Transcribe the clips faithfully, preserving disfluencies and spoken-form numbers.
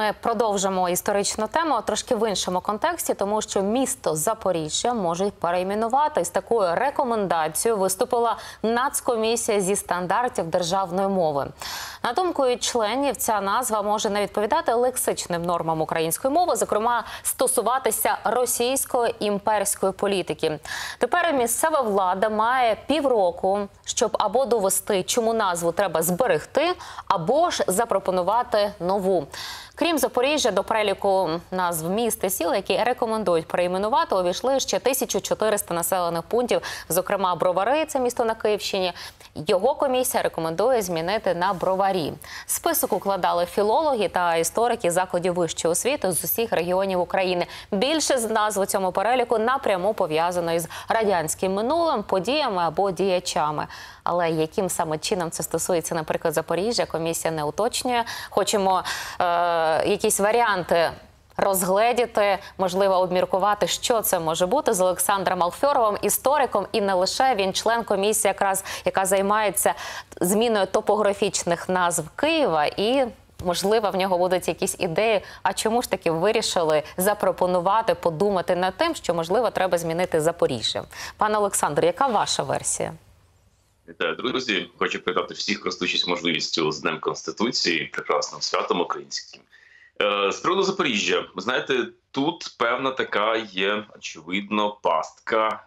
ми продовжимо історичну тему трошки в іншому контексті, тому що місто Запоріжжя можуть перейменувати. З такою рекомендацією виступила Нацкомісія зі стандартів державної мови. На думку її членів, ця назва може не відповідати лексичним нормам української мови, зокрема, стосуватися російської імперської політики. Тепер місцева влада має півроку, щоб або довести, чому назву треба зберегти, або ж запропонувати нову. Крім Запоріжжя, до переліку назв міст і сіл, які рекомендують перейменувати, увійшли ще тисяча чотириста населених пунктів, зокрема Бровари, це місто на Київщині. Його комісія рекомендує змінити на Броварі. Список укладали філологи та історики закладів вищої освіти з усіх регіонів України. Більше з назв у цьому переліку напряму пов'язано із радянським минулим, подіями або діячами. Але яким саме чином це стосується, наприклад, Запоріжжя, комісія не уточнює. Хочемо е, якісь варіанти розгледіти, можливо, обміркувати, що це може бути, з Олександром Алфьоровим, істориком, і не лише. Він член комісії, якраз, яка займається зміною топографічних назв Києва, і можливо, в нього будуть якісь ідеї, а чому ж таки вирішили запропонувати, подумати над тим, що, можливо, треба змінити Запоріжжя. Пане Олександр, яка ваша версія? Вітаю, друзі. Хочу привітати всіх, користуючись можливістю з Днем Конституції, прекрасним святом українським. З приводу Запоріжжя, ви знаєте, тут певна така є, очевидно, пастка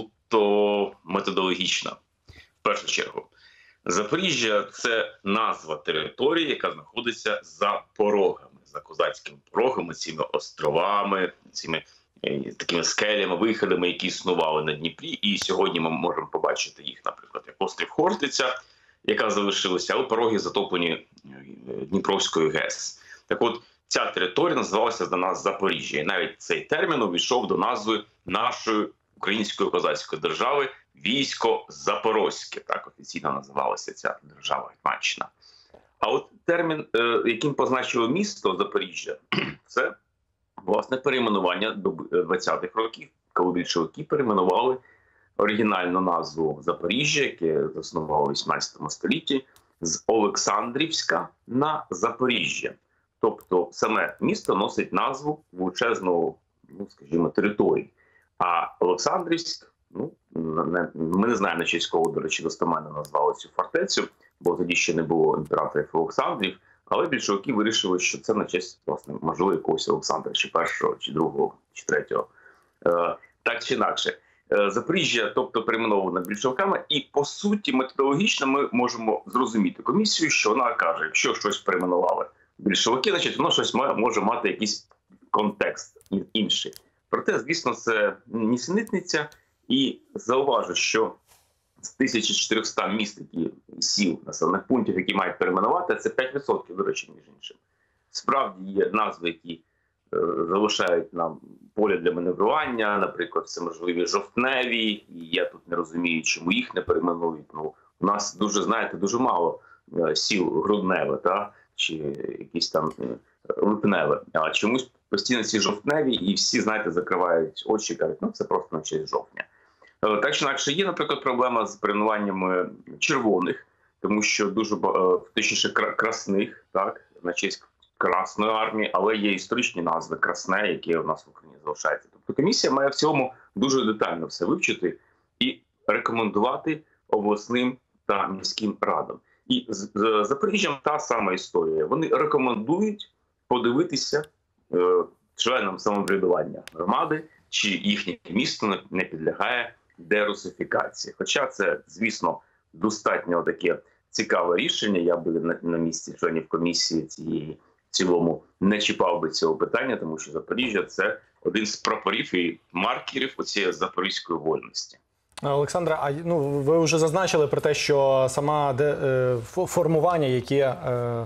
суто методологічна. В першу чергу, Запоріжжя – це назва території, яка знаходиться за порогами, за козацькими порогами, цими островами, цими такими скелями, виходами, які існували на Дніпрі. І сьогодні ми можемо побачити їх, наприклад, як острів Хортиця, яка залишилася, але пороги затоплені Дніпровською ГЕС. Так от, ця територія називалася до нас Запоріжжя. І навіть цей термін увійшов до назви нашої української козацької держави військо Запорозьке. Так офіційно називалася ця держава Гетьманщина. А от термін, яким позначило місто Запоріжжя, це, власне, перейменування до двадцятих років, коли більшовики перейменували оригінальну назву Запоріжжя, яке заснувало в вісімнадцятому столітті, з Олександрівська на Запоріжжя. Тобто саме місто носить назву величезного, ну, скажімо, території. А Олександрівськ, ну, не, ми не знаємо, на честь кого, до речі, достеменно назвали цю фортецю, бо тоді ще не було імператорів Олександрів, але більшовики вирішили, що це на честь, власне, можливо, якогось Олександра, чи першого, чи другого, чи третього. Е, так чи інакше. Е, Запоріжжя, тобто, перейменовано більшовиками, і, по суті, методологічно ми можемо зрозуміти комісію, що вона каже, якщо щось перейменували більшовики, значить, воно щось має, може мати якийсь контекст інший. Проте, звісно, це нісенітниця, і зауважу, що з тисяча чотириста міст, які сіл, населених пунктів, які мають перейменувати, це п'ять відсотків, до речі, між іншим. Справді є назви, які е, залишають нам поле для маневрування, наприклад, це можливі жовтневі, і я тут не розумію, чому їх не перейменують. Ну, у нас дуже, знаєте, дуже мало е, сіл грудневе, та? Чи якісь там липневе. А чомусь постійно ці жовтневі, і всі, знаєте, закривають очі і кажуть, ну це просто на честь жовтня. Так чи інакше, є, наприклад, проблема з перейменуванням червоних, тому що дуже, точніше, красних, так, на честь Красної армії, але є історичні назви Красне, які у нас в Україні залишаються. Тобто комісія має в цьому дуже детально все вивчити і рекомендувати обласним та міським радам. І з Запоріжжям та сама історія. Вони рекомендують подивитися е, членам самоврядування громади, чи їхнє місто не підлягає дерусифікації. Хоча це, звісно, достатньо таке цікаве рішення. Я би на, на місці членів комісії цієї в цілому не чіпав би цього питання, тому що Запоріжжя – це один з прапорів і маркерів оцієї запорізької вольності. Олександра, а ну ви вже зазначили про те, що саме де, е, формування, яке е,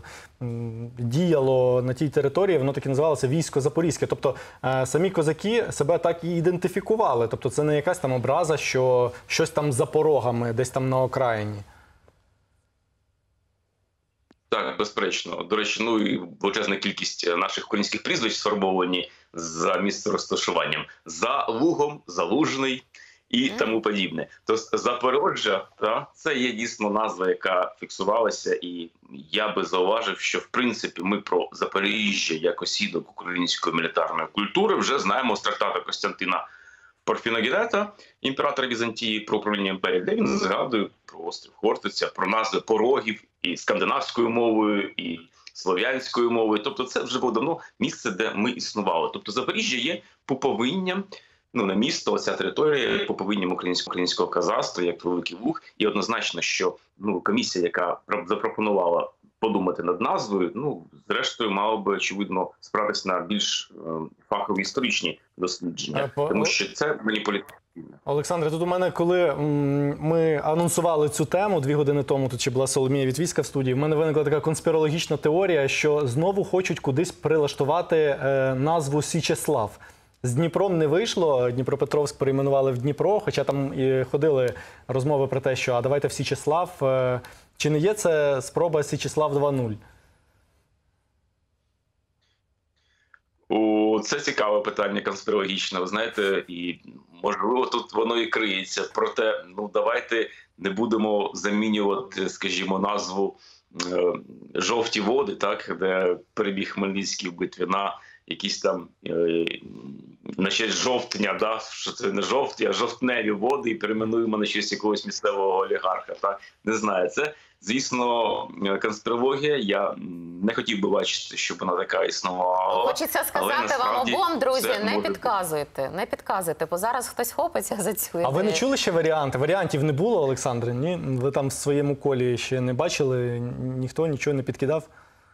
діяло на тій території, воно так і називалося військо Запорізьке. Тобто е, самі козаки себе так і ідентифікували. Тобто це не якась там образа, що щось там за порогами, десь там на окраїні. Так, безперечно. До речі, ну і величезна кількість наших українських прізвищ сформовані за місцем розташуванням. За Лугом, Залужний. і тому подібне. Тобто Запоріжжя, та, це є дійсно назва, яка фіксувалася, і я би зауважив, що в принципі ми про Запоріжжя як осідок української мілітарної культури вже знаємо з трактату Костянтина Порфірогенета, імператора Візантії, про управління імперії, де він згадує про острів Хортиця, про назви порогів і скандинавською мовою, і слов'янською мовою. Тобто це вже було давно місце, де ми існували. Тобто Запоріжжя є пуповинням, ну, не місто, ця територія пуповинням українського, українського казацтва, як Великий Луг. І однозначно, що ну, комісія, яка запропонувала подумати над назвою, ну, зрештою, мало би, очевидно, спиратися на більш е, фахові історичні дослідження, по... тому що це маніпулятивне. Олександре, тут у мене, коли м, ми анонсували цю тему дві години тому, тут ще була Соломія Вітвіцька в студії, в мене виникла така конспірологічна теорія, що знову хочуть кудись прилаштувати е, назву Січеслав. З Дніпром не вийшло, Дніпропетровськ перейменували в Дніпро, хоча там і ходили розмови про те, що а давайте в Січеслав. Е, чи не є це спроба Січеслав два нуль? О, це цікаве питання конспірологічне, ви знаєте, і можливо тут воно і криється. Проте, ну давайте не будемо замінювати, скажімо, назву е, «Жовті води», так, де перебіг Хмельницький в битві, на якісь там е, на честь жовтня, да, що це не жовті, а жовтневі води, і перейменуємо на честь якогось місцевого олігарха. Так? Не знаю, це, звісно, конспірологія. Я не хотів би бачити, щоб вона така існувала. Хочеться сказати вам обом, друзі, не підказуйте, не підказуйте, бо зараз хтось хопиться за цю ідею. А ви не чули ще варіанти? Варіантів не було, Олександре? Ні? Ви там в своєму колі ще не бачили? Ніхто нічого не підкидав?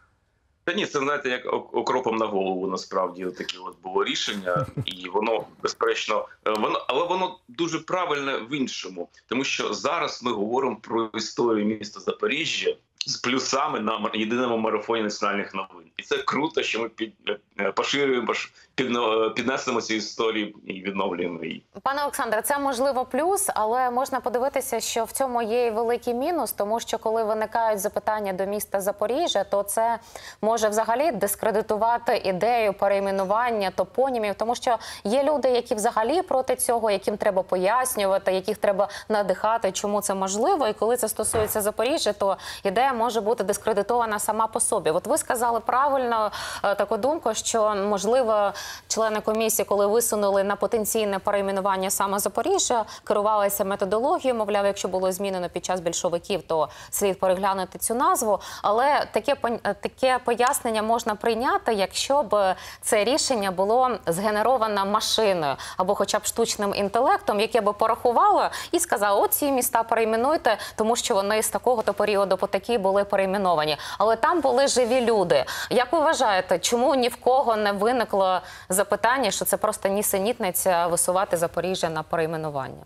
Та ні, це, знаєте, як окропом на голову, насправді, таке от було рішення, і воно, безперечно, воно, але воно дуже правильне в іншому, тому що зараз ми говоримо про історію міста Запоріжжя з плюсами на єдиному марафоні національних новин. І це круто, що ми під, поширюємо, під, піднесемо цю історію і відновлюємо її. Пане Олександре, це можливо плюс, але можна подивитися, що в цьому є і великий мінус, тому що коли виникають запитання до міста Запоріжжя, то це може взагалі дискредитувати ідею перейменування топонімів, тому що є люди, які взагалі проти цього, яким треба пояснювати, яких треба надихати, чому це можливо. І коли це стосується Запоріжжя, то ідея може бути дискредитована сама по собі. От ви сказали правильно таку думку, що, можливо, члени комісії, коли висунули на потенційне перейменування саме Запоріжжя, керувалися методологією, мовляв, якщо було змінено під час більшовиків, то слід переглянути цю назву. Але таке, таке пояснення можна прийняти, якщо б це рішення було згенеровано машиною або хоча б штучним інтелектом, яке б порахувало і сказало, от ці міста перейменуйте, тому що вони з такого-то періоду по такі були перейменовані. Але там були живі люди. Як ви вважаєте, чому ні в кого не виникло запитання, що це просто нісенітниця висувати Запоріжжя на перейменування?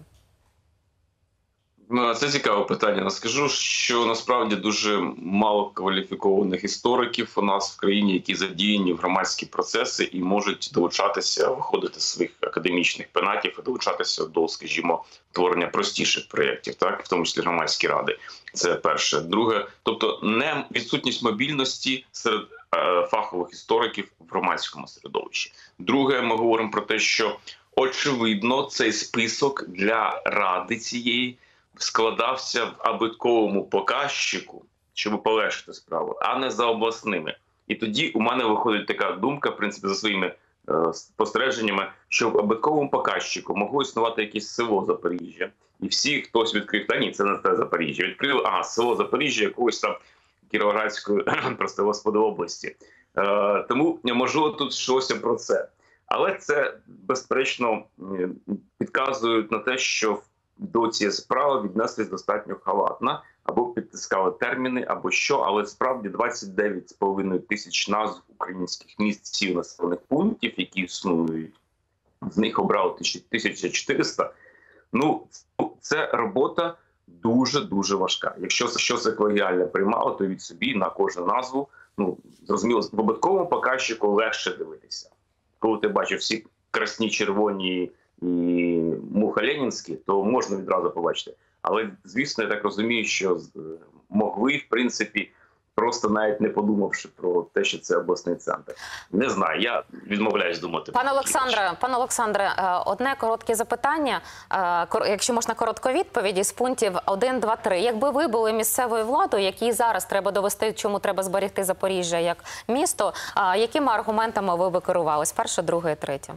Це цікаве питання. Скажу, що насправді дуже мало кваліфікованих істориків у нас в країні, які задіяні в громадські процеси і можуть долучатися, виходити з своїх академічних пенатів і долучатися до, скажімо, творення простіших проєктів, так, в тому числі громадські ради. Це перше. Друге, тобто не відсутність мобільності серед е, фахових істориків в громадському середовищі. Друге, ми говоримо про те, що очевидно цей список для ради цієї складався в абитковому показчику, щоб полегшити справу, а не за обласними. І тоді у мене виходить така думка, в принципі, за своїми е, спостереженнями, що в абитковому показчику могло існувати якесь село Запоріжжя. І всі, хтось відкрив, та ні, це не те Запоріжжя. Відкрив, ага, село Запоріжжя якогось там Кіровоградської, просто господи, області. Е, тому, можливо, тут щось про це. Але це, безперечно, підказує на те, що до цієї справи віднеслись достатньо халатно, або підтискали терміни, або що, але справді двадцять дев'ять з половиною тисяч назв українських міст, сіл, населених пунктів, які існують, з них обрали тисяча чотириста. Ну, це робота дуже-дуже важка. Якщо що це колегіально приймало, то від собі на кожну назву, ну, зрозуміло, в обов'язковому показчику легше дивитися. Коли ти бачиш всі красні, червоні і муха-ленінські, то можна відразу побачити. Але, звісно, я так розумію, що могли, в принципі, просто навіть не подумавши про те, що це обласний центр. Не знаю, я відмовляюсь думати. Пане про такі Олександре, речі. пане Олександре, е, одне коротке запитання, е, кор- якщо можна коротко відповіді з пунктів один, два, три. Якби ви були місцевою владою, якій зараз треба довести, чому треба зберегти Запоріжжя як місто, а якими аргументами ви би керувались? Перше, друге і третє.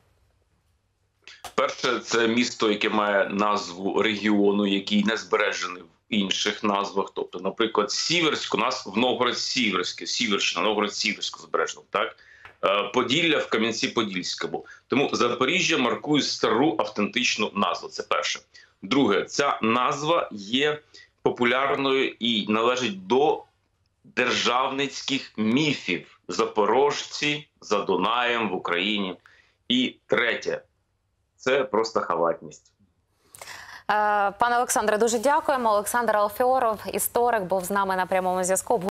Перше, це місто, яке має назву регіону, який не збережений в інших назвах. Тобто, наприклад, Сіверськ у нас в Новгород-Сіверське, Сіверщина, Новгород-Сіверську збережено, так? Е, Поділля в Кам'янці-Подільському. Тому Запоріжжя маркує стару автентичну назву. Це перше. Друге, ця назва є популярною і належить до державницьких міфів. Запорожці за Дунаєм в Україні. І третє, це просто халатність. Е, Пане Олександре, дуже дякуємо. Олександр Алфіоров, історик, був з нами на прямому зв'язку.